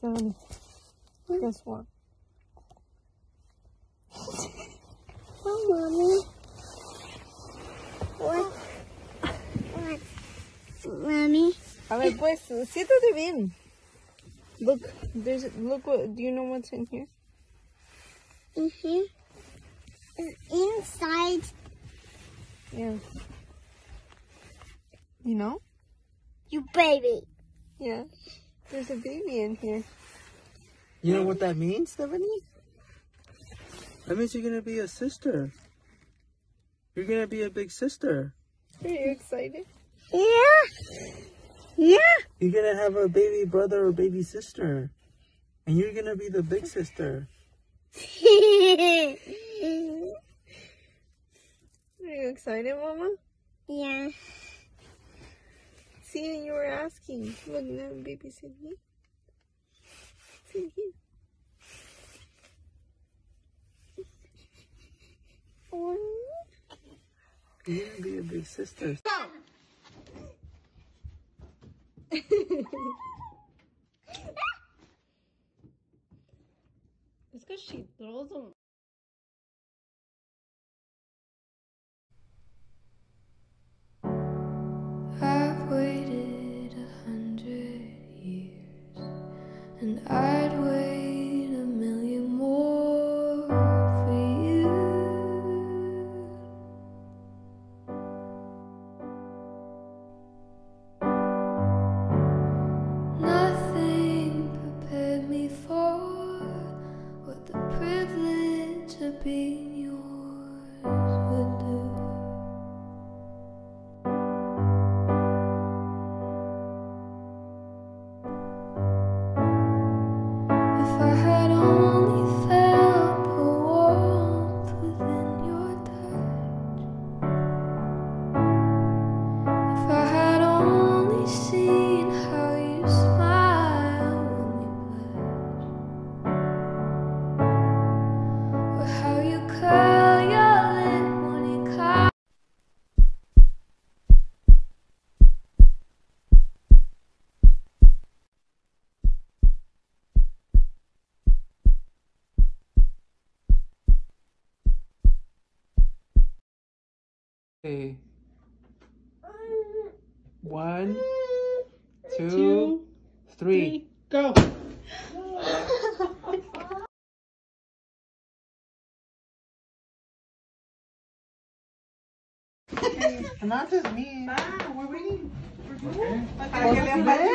Stephanie, guess what? Oh, Mommy. What? Mommy? A ver, pues, siéntate bien. Look, look what, do you know what's in here? Inside. Yeah. You know? You baby. Yeah. There's a baby in here. You know what that means, Stephanie? That means you're gonna be a sister. You're gonna be a big sister. Are you excited? Yeah. Yeah. You're gonna have a baby brother or baby sister. And you're gonna be the big sister. Are you excited, Mama? Yeah. See, you were asking. Look, now baby said here. Sit here. You're gonna be a big sister. It's because she throws them. I've waited 100 years, and I'd wait 1,000,000 more for you. Nothing prepared me for what the privilege of being yours would do. If I had only felt the warmth within your touch, if I had only seen how you smile when we blush, or how you curl your lip when you cry. Okay. 1, 2, 3. Go. Not just me. We're waiting. Para que le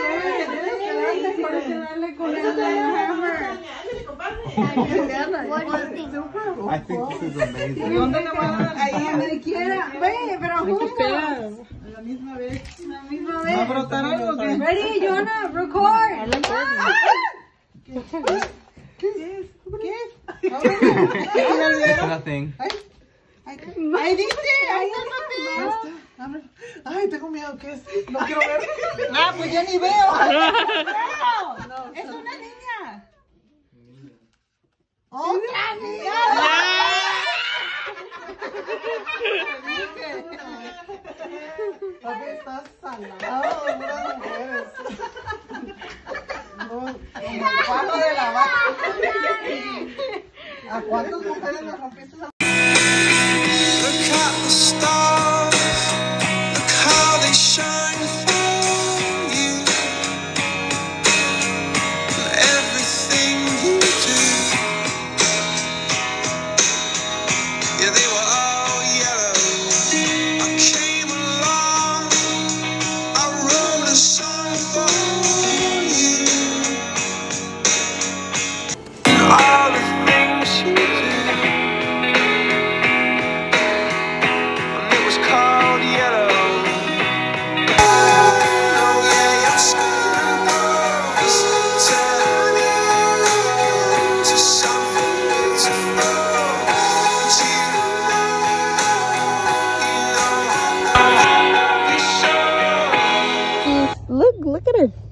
I think this is amazing. ¿Dónde le van a dar? Ahí donde quiera. Ve, pero juntos. A la misma vez. ¿Va a brotar algo? Ready, Jonah, record. ¿Qué es? Nothing. Ahí dice, ahí está el papel. Ay, tengo miedo. ¿Qué es? No quiero ver. Ah, pues ya ni veo. No, es una niña. ¡Otra niña! Papi, estás salado, puras mujeres. No, como el palo de la vaca. ¿A cuántas mujeres le rompiste esa? Look at the stars, look how they shine for you, and everything you do, yeah, they were all yellow. I came along, I wrote a song for you, and all the things you do. Look at her.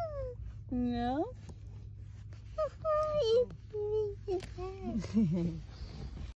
No.